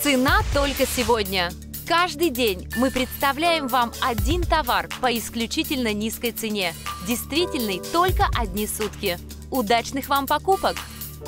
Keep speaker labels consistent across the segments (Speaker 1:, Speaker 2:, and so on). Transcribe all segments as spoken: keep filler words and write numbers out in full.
Speaker 1: Цена только сегодня. Каждый день мы представляем вам один товар по исключительно низкой цене, действительной только одни сутки. Удачных вам покупок!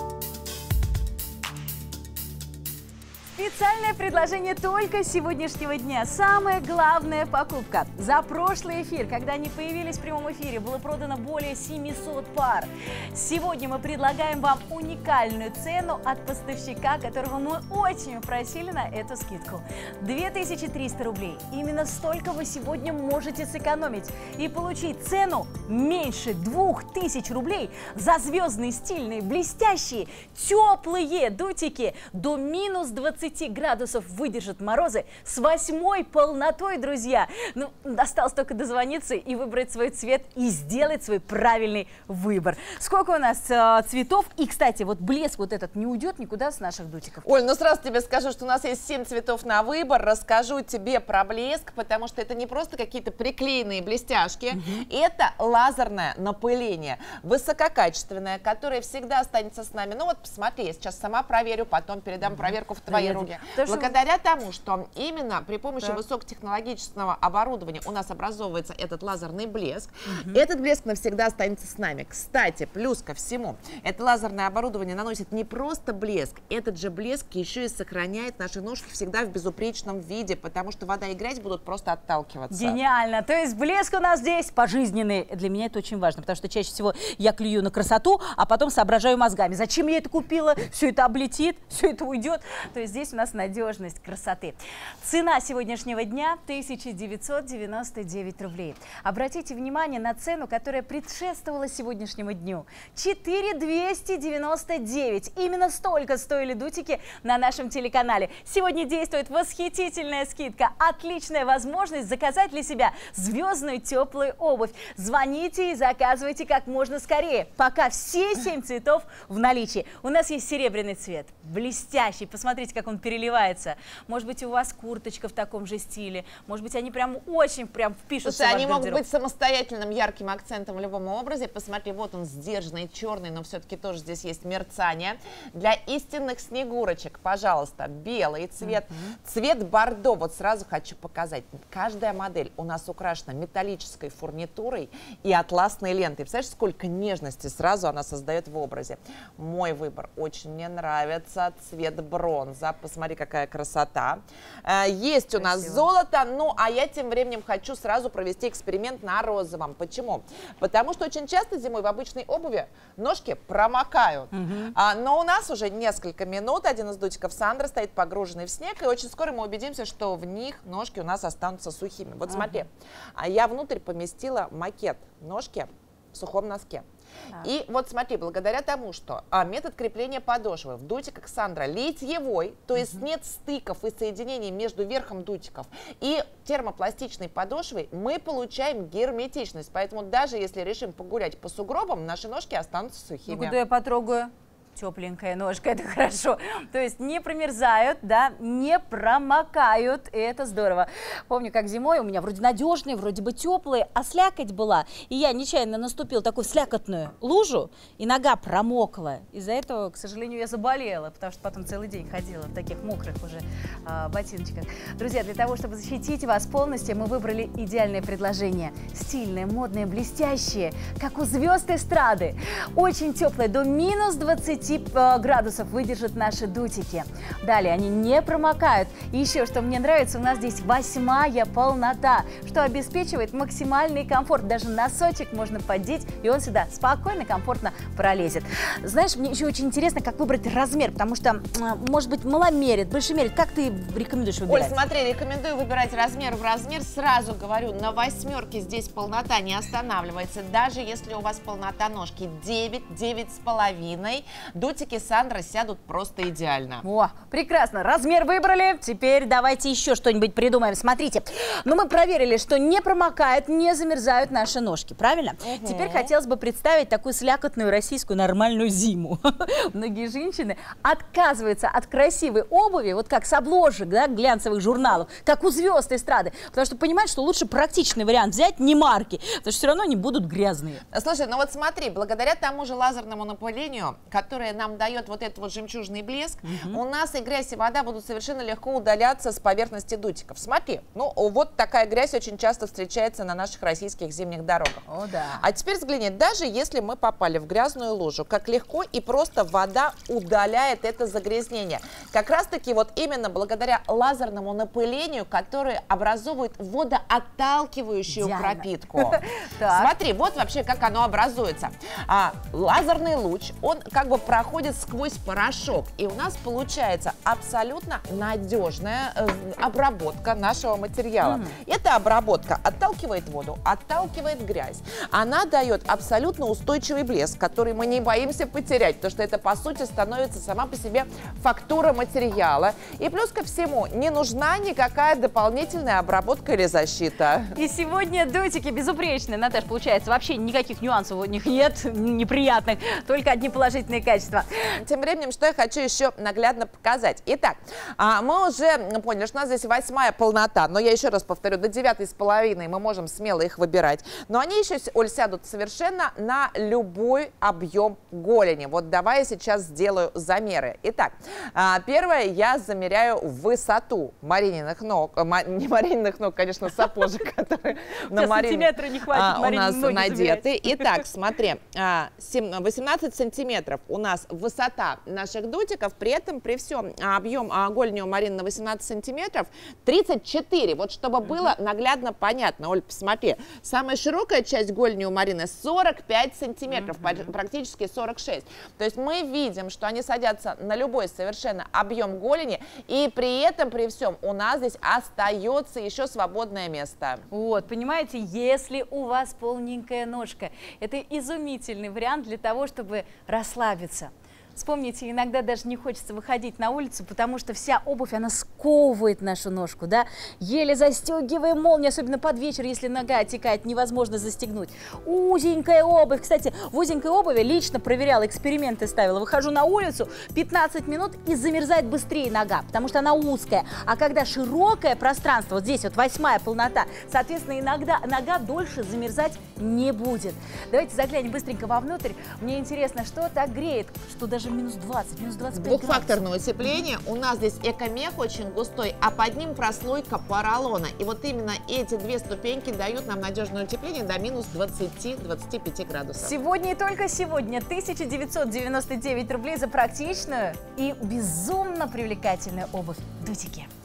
Speaker 2: Специальное предложение только сегодняшнего дня. Самая главная покупка. За прошлый эфир, когда они появились в прямом эфире, было продано более семисот пар. Сегодня мы предлагаем вам уникальную цену от поставщика, которого мы очень просили на эту скидку. две тысячи триста рублей. Именно столько вы сегодня можете сэкономить и получить цену меньше двух тысяч рублей за звездные, стильные, блестящие, теплые дутики до минус двадцати градусов выдержат морозы с восьмой полнотой, друзья. Ну, осталось только дозвониться и выбрать свой цвет и сделать свой правильный выбор. Сколько у нас э, цветов? И, кстати, вот блеск вот этот не уйдет никуда с наших дутиков.
Speaker 3: Оль, ну сразу тебе скажу, что у нас есть семь цветов на выбор. Расскажу тебе про блеск, потому что это не просто какие-то приклеенные блестяшки. Угу. Это лазерное напыление, высококачественное, которое всегда останется с нами. Ну вот посмотри, я сейчас сама проверю, потом передам угу. проверку в твои руки. То, Благодаря что... тому, что именно при помощи так. высокотехнологического оборудования у нас образовывается этот лазерный блеск, угу. этот блеск навсегда останется с нами. Кстати, плюс ко всему, это лазерное оборудование наносит не просто блеск, этот же блеск еще и сохраняет наши ножки всегда в безупречном виде, потому что вода и грязь будут просто отталкиваться.
Speaker 2: Гениально! То есть блеск у нас здесь пожизненный. Для меня это очень важно, потому что чаще всего я клюю на красоту, а потом соображаю мозгами. Зачем я это купила? Все это облетит, все это уйдет. То есть здесь у нас надежность красоты. Цена сегодняшнего дня тысяча девятьсот девяносто девять рублей. Обратите внимание на цену, которая предшествовала сегодняшнему дню. четыре тысячи двести девяносто девять. Именно столько стоили дутики на нашем телеканале. Сегодня действует восхитительная скидка. Отличная возможность заказать для себя звездную теплую обувь. Звоните и заказывайте как можно скорее, пока все семь цветов в наличии. У нас есть серебряный цвет, блестящий. Посмотрите, как он переливается. Может быть, у вас курточка в таком же стиле. Может быть, они прям очень прям впишутся.
Speaker 3: Слушай,
Speaker 2: в
Speaker 3: они
Speaker 2: ваш
Speaker 3: могут быть самостоятельным ярким акцентом в любом образе. Посмотри, вот он сдержанный, черный, но все-таки тоже здесь есть мерцание. Для истинных снегурочек, пожалуйста, белый цвет, uh-huh. цвет бордо. Вот сразу хочу показать. Каждая модель у нас украшена металлической фурнитурой и атласной лентой. Представляешь, сколько нежности сразу она создает в образе. Мой выбор очень мне нравится. Цвет бронза. Посмотри, какая красота. Есть у нас золото, ну а я тем временем хочу сразу провести эксперимент на розовом. Почему? Потому что очень часто зимой в обычной обуви ножки промокают. Угу. А, но у нас уже несколько минут один из дутиков Сандра стоит погруженный в снег, и очень скоро мы убедимся, что в них ножки у нас останутся сухими. Вот угу. смотри, а я внутрь поместила макет ножки в сухом носке. Так. И вот смотри, благодаря тому, что а, метод крепления подошвы в дутиках Сандра литьевой, то есть угу. нет стыков и соединений между верхом дутиков и термопластичной подошвой, мы получаем герметичность. Поэтому даже если решим погулять по сугробам, наши ножки останутся сухими.
Speaker 2: Ну, куда я потрогаю? Тепленькая ножка, это хорошо. То есть не промерзают, да, не промокают, и это здорово. Помню, как зимой у меня вроде надежные, вроде бы теплые, а слякоть была, и я нечаянно наступила такую слякотную лужу, и нога промокла. Из-за этого, к сожалению, я заболела, потому что потом целый день ходила в таких мокрых уже а, ботиночках. Друзья, для того, чтобы защитить вас полностью, мы выбрали идеальное предложение. Стильное, модное, блестящее, как у звезд эстрады. Очень теплое, до минус двадцати градусов выдержат наши дутики. Далее, они не промокают. И еще, что мне нравится, у нас здесь восьмая полнота, что обеспечивает максимальный комфорт. Даже носочек можно поддеть, и он сюда спокойно, комфортно пролезет. Знаешь, мне еще очень интересно, как выбрать размер, потому что, может быть, маломерит, большемерит. Как ты рекомендуешь выбирать?
Speaker 3: Оль, смотри, рекомендую выбирать размер в размер. Сразу говорю, на восьмерке здесь полнота не останавливается. Даже если у вас полнота ножки девять, девять с половиной, дутики Сандра сядут просто идеально.
Speaker 2: О, прекрасно. Размер выбрали. Теперь давайте еще что-нибудь придумаем. Смотрите, ну мы проверили, что не промокает, не замерзают наши ножки, правильно? Угу. Теперь хотелось бы представить такую слякотную российскую нормальную зиму. Многие женщины отказываются от красивой обуви, вот как с обложек, да, глянцевых журналов, как у звезд эстрады, потому что понимают, что лучше практичный вариант взять, не марки, потому что все равно они будут грязные.
Speaker 3: Слушай, ну вот смотри, благодаря тому же лазерному напылению, которое которая нам дает вот этот вот жемчужный блеск, угу. у нас и грязь, и вода будут совершенно легко удаляться с поверхности дутиков. Смотри, ну вот такая грязь очень часто встречается на наших российских зимних дорогах.
Speaker 2: О, да.
Speaker 3: А теперь взгляни, даже если мы попали в грязную лужу, как легко и просто вода удаляет это загрязнение. Как раз таки вот именно благодаря лазерному напылению, которое образовывает водоотталкивающую
Speaker 2: Идеально.
Speaker 3: пропитку. Смотри, вот вообще как оно образуется. А, лазерный луч, он как бы проходит сквозь порошок, и у нас получается абсолютно надежная э, обработка нашего материала. Mm. Эта обработка отталкивает воду, отталкивает грязь. Она дает абсолютно устойчивый блеск, который мы не боимся потерять, потому что это, по сути, становится сама по себе фактура материала. И плюс ко всему, не нужна никакая дополнительная обработка или защита.
Speaker 2: И сегодня дутики безупречные, Наташ, получается, вообще никаких нюансов у них нет, неприятных, только одни положительные качества.
Speaker 3: Тем временем, что я хочу еще наглядно показать. Итак, мы уже поняли, что у нас здесь восьмая полнота, но я еще раз повторю, до девятой с половиной мы можем смело их выбирать. Но они еще, Оль, сядут совершенно на любой объем голени. Вот давай я сейчас сделаю замеры. Итак, первое, я замеряю высоту Марининых ног, не Марининых ног, конечно, сапожек, которые на Марине у нас надеты. Итак, смотри, восемнадцать сантиметров у нас высота наших дутиков, при этом при всем объем голени у Марины на восемнадцать сантиметров тридцать четыре. Вот чтобы было наглядно понятно, Оль, посмотри, самая широкая часть голени у Марины сорок пять сантиметров, mm-hmm. практически сорок шесть. То есть мы видим, что они садятся на любой совершенно объем голени, и при этом, при всем, у нас здесь остается еще свободное место.
Speaker 2: Вот, понимаете, если у вас полненькая ножка, это изумительный вариант для того, чтобы расслабиться. Вспомните, иногда даже не хочется выходить на улицу, потому что вся обувь, она сковывает нашу ножку, да? Еле застегиваем молнию, особенно под вечер, если нога отекает, невозможно застегнуть. Узенькая обувь. Кстати, в узенькой обуви лично проверяла, эксперименты ставила. Выхожу на улицу, пятнадцать минут, и замерзает быстрее нога, потому что она узкая. А когда широкое пространство, вот здесь вот восьмая полнота, соответственно, иногда нога дольше замерзать не будет. Давайте заглянем быстренько вовнутрь. Мне интересно, что так греет, что даже минус двадцать, минус двадцать пять
Speaker 3: Двухфакторное утепление. У нас здесь экомех очень густой, а под ним прослойка поролона. И вот именно эти две ступеньки дают нам надежное утепление до минус двадцати — двадцати пяти градусов.
Speaker 2: Сегодня и только сегодня тысяча девятьсот девяносто девять рублей за практичную и безумно привлекательную обувь дутики.